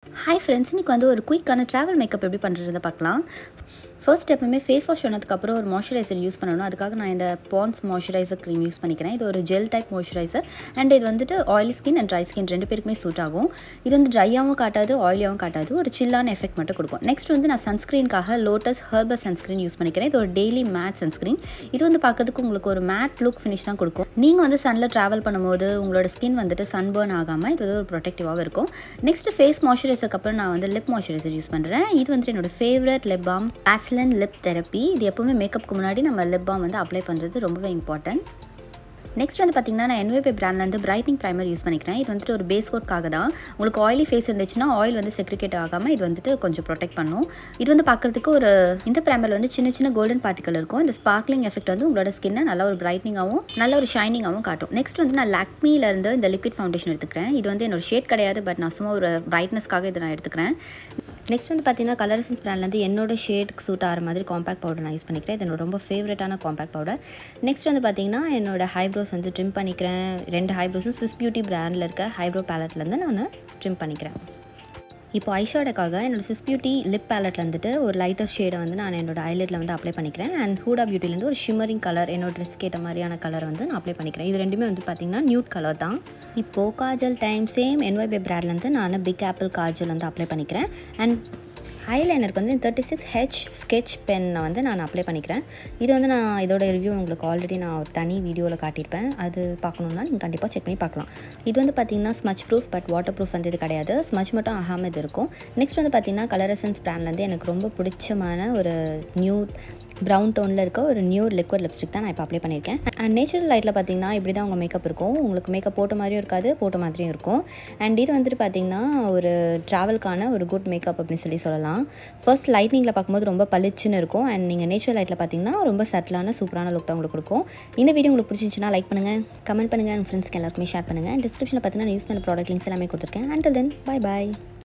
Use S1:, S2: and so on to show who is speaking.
S1: Hi friends, இன்னைக்கு வந்து ஒரு குயிக்கான travel makeup எப்படி பண்றதுன்னு பார்க்கலாம். ஃபர்ஸ்ட் எப்பவுமே ஃபேஸ் வாஷ் பண்ணதுக்கு அப்புறம் ஒரு மாய்ஸ்சரைசர் யூஸ் பண்ணணும். அதுக்காக நான் இந்த பாண்ட்ஸ் மாய்ஸ்சரைசர் க்ரீம் யூஸ் பண்ணிக்கிறேன். இது ஒரு ஜெல் டைப் மாய்ஸ்சரைசர் அண்ட் இது வந்துட்டு oily skin and dry skin ரெண்டு பேருக்குமே சூட் ஆகும். இது வந்து ட்ரையாகவும் காட்டாது, ஆயிலியாகவும் காட்டாது, ஒரு சில்லான எஃபெக்ட் மட்டும் கொடுக்கும். நெக்ஸ்ட் வந்து நான் சன்ஸ்க்ரீனுக்காக லோட்டஸ் ஹெர்பல் சன்ஸ்க்ரீன் யூஸ் பண்ணிக்கிறேன். இது ஒரு டெய்லி மேட் சன்ஸ்க்ரீன். இது வந்து பார்க்கறதுக்கு உங்களுக்கு ஒரு மேட் லுக் ஃபினிஷ் தான் கொடுக்கும். நீங்கள் வந்து சன்னில் ட்ராவல் பண்ணும்போது உங்களோட ஸ்கின் வந்துட்டு சன்பர்ன் ஆகாமல் இது வந்து ஒரு ப்ரொடெக்டிவாகவும் இருக்கும். நெக்ஸ்ட் ஃபேஸ் மாய்ஸ்சரைசருக்கு அப்புறம் நான் வந்து லிப் மாய்ஸ்சரைசர் யூஸ் பண்ணுறேன். இது வந்துட்டு என்னோட favourite lip balm lip therapy. இது எப்பவுமே மேக்கப்புக்கு முன்னாடி நம்ம லிப் பாம் வந்து அப்ளை பண்ணுறது ரொம்பவே இம்பார்ட்டன்ட். நெக்ஸ்ட் வந்து பார்த்தீங்கன்னா நான் NYP பிராண்ட்லேருந்து பிரைட்னிங் ப்ரைமர் யூஸ் பண்ணிக்கிறேன். இது வந்துட்டு ஒரு பேஸ் கோட்காக தான். உங்களுக்கு ஆயிலி ஃபேஸ் இருந்துச்சுன்னா ஆயில் வந்து செக்ரிகேட் ஆகாமல் இது வந்துட்டு கொஞ்சம் ப்ரொடெக்ட் பண்ணும். இது வந்து பார்க்குறதுக்கு ஒரு இந்த ப்ரைமரில் வந்து சின்ன சின்ன கோல்டன் பார்ட்டிகல் இருக்கும். இந்த ஸ்பார்க்லிங் எஃபெக்ட் வந்து உங்களோட ஸ்கின்னை நல்ல ஒரு பிரைட்னிங்காகவும் நல்ல ஒரு ஷைனிங்காகவும் காட்டும். நெக்ஸ்ட் வந்து நான் லாக்மிலேருந்து இந்த லிக்விட் ஃபவுண்டேஷன் எடுத்துக்கிறேன். இது வந்து என்னோட ஷேட் கிடையாது, பட் நான் சும்மா ஒரு பிரைட்னஸ்க்காக இதை நான் எடுத்துக்கிறேன். நெக்ஸ்ட் வந்து பார்த்தீங்கன்னா கலர் எசன்ஸ் பிராண்ட்லேருந்து என்னோட ஷேடுக்கு சூட் ஆகிற மாதிரி காம்பேக்ட் பவுடர் நான் யூஸ் பண்ணிக்கிறேன். இது என்னோட ரொம்ப ஃபேவரட்டான காம்பேக்ட் பவுடர். நெக்ஸ்ட் வந்து பார்த்தீங்கன்னா என்னோட ஹைப்ரோஸ் வந்து ட்ரிம் பண்ணிக்கிறேன். 2 ஹைப்ரோஸும் ஸ்விஸ் பியூட்டி பிராண்டில் இருக்க ஹைப்ரோ பேலட்லேருந்து நான் ட்ரிம் பண்ணிக்கிறேன். இப்போ ஐஷேடோக்காக என்னோட ஸ்விஸ் பியூட்டி லிப் பேலட்டில் வந்துட்டு ஒரு லைட்டர் ஷேடை வந்து நான் என்னோட ஐலைட்டில் வந்து அப்ளை பண்ணிக்கிறேன். அண்ட் ஹூடா பியூட்டிலேருந்து ஒரு ஷிம்மரிங் கலர் என்னோட ட்ரெஸ்க்கு ஏற்ற மாதிரியான கலர் வந்து நான் அப்ளை பண்ணிக்கிறேன். இது ரெண்டுமே வந்து பார்த்திங்கன்னா நியூட் கலர் தான். இப்போது காஜல் டைம் சேம் NYP பிராண்ட்லேருந்து நான் பிக் ஆப்பிள் காஜல் வந்து அப்ளை பண்ணிக்கிறேன். அண்ட் ஐலைனருக்கு வந்து 36H ஸ்கெட்ச் பென்னை வந்து நான் அப்ளை பண்ணிக்கிறேன். இது வந்து நான் இதோட ரிவ்யூ உங்களுக்கு ஆல்ரெடி நான் ஒரு தனி வீடியோவில் காட்டியிருப்பேன். அது பார்க்கணுன்னா நீங்கள் கண்டிப்பாக செக் பண்ணி பார்க்கலாம். இது வந்து பார்த்திங்கன்னா smudge proof, but waterproof வந்து இது கிடையாது. ஸ்மச் மட்டும் ஆகாமல் இது இருக்கும். நெக்ஸ்ட் வந்து பார்த்திங்கன்னா கலர் எசன்ஸ் பிராண்ட்லேருந்து எனக்கு ரொம்ப பிடிச்சமான ஒரு நியூட் ப்ரௌன் டோனில் இருக்க ஒரு நியூ லிக்விட் லிப்ஸ்டிக் தான் நான் இப்போ அப்ளை பண்ணியிருக்கேன். அண்ட் நேச்சுரல் லைட்டில் பார்த்திங்கன்னா இப்படி தான் உங்கள் மேக்கப் இருக்கும். உங்களுக்கு மேக்கப் போட்ட மாதிரியும் இருக்காது, போட்ட மாதிரியும் இருக்கும். அண்ட் இது வந்துட்டு பார்த்திங்கன்னா ஒரு ட்ராவலுக்கான ஒரு குட் மேக்கப் அப்படின்னு சொல்லலாம். ஃபர்ஸ்ட் லைட்னிங்கில் பார்க்கும்போது ரொம்ப பளிச்சுன்னு இருக்கும். அண்ட் நீங்கள் நேச்சுரல் லைட்டில் பார்த்திங்கன்னா ரொம்ப சட்டிலான சூப்பரான லுக் தான் உங்களுக்கு கொடுக்கும். இந்த வீடியோ உங்களுக்கு பிடிச்சிருந்துச்சுன்னா லைக் பண்ணுங்கள், கமெண்ட் பண்ணுங்கள், அண்ட் ஃப்ரெண்ட்ஸ்க்கு எல்லாருக்குமே ஷேர் பண்ணுங்கள். டிஸ்கிரிப்ஷனில் பார்த்தீங்கன்னா யூஸ் பண்ண ப்ராடக்ட் லிங்க்ஸ் எல்லாமே கொடுத்துருக்கேன். அண்டில் தென் பை பாய்.